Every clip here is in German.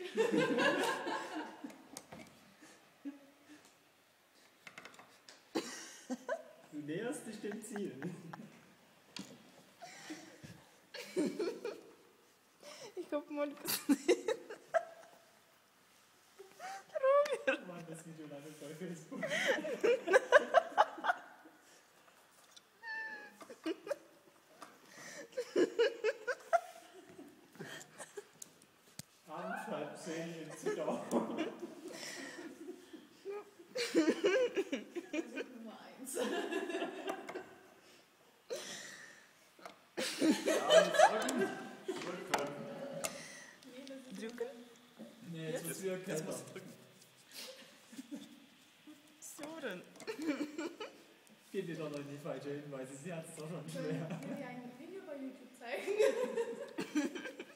Du näherst dich dem Ziel. Ich hab mal gesehen. Robert! Mann, das Video landet bei Facebook. Abendschaltszene in Zittau. Nummer 1. Drücken? Nee, jetzt musst du wieder Jetzt musst du drücken. So denn. Geht dir doch noch in die falsche Hinweise, sie hat es doch schon Soll schwer. ich dir ein Video bei YouTube zeigen?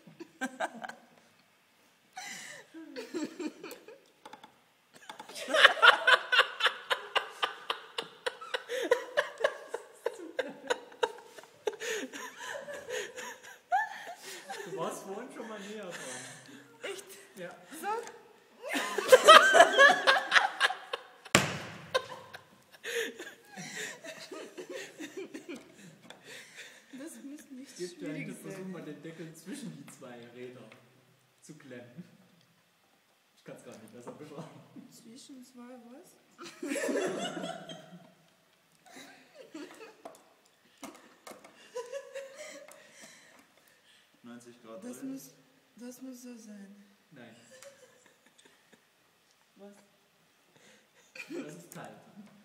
Du warst vorhin schon mal näher dran. Echt? Ja. So? Das muss nicht Gib dir einen schwierig Tipp, versuch sein. mal den Deckel zwischen die zwei Räder zu klemmen. Ich kann es gar nicht besser beschreiben. Zwischen zwei was? 90 Grad. Das muss so sein. Nein, Was? das ist kalt.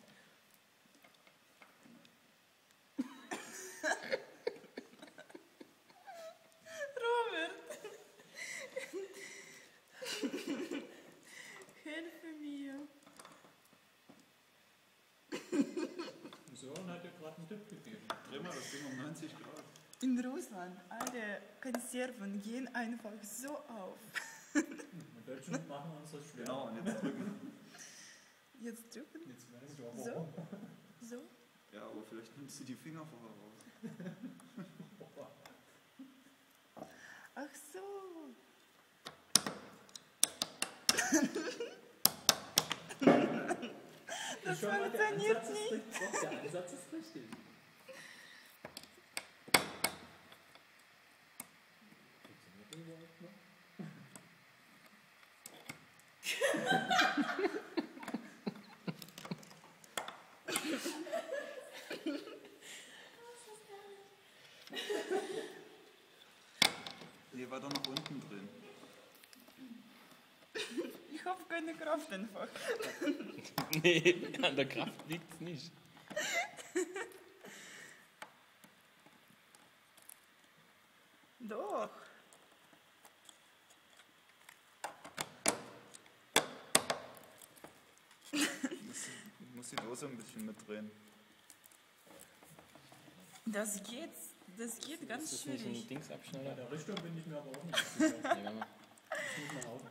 Robert! Hilfe mir! Sören hat dir gerade einen Tipp gegeben. Dreh mal das Ding um 90 Grad. In Russland, alle Konserven gehen einfach so auf. Die Deutschen machen uns das schwer. Genau, und jetzt drücken. Jetzt drücken? Jetzt weißt du auch So? warum. So? Ja, aber vielleicht nimmst du die Finger vorher raus. Ach so. Das Schau mal, der funktioniert Ansatz ist nicht. richtig. Doch, der Ansatz ist richtig. Funktioniert die überhaupt noch? Nee, weiter nach unten drehen. Ich habe keine Kraft einfach. Nee, an der Kraft liegt es nicht. Doch. Du musst die Dose ein bisschen mitdrehen. Das geht ganz Ist das nicht schwierig. ein Bei Dingsabschneller? der Richtung bin ich mir aber auch nicht sicher. Nee, warte mal. Das muss man auch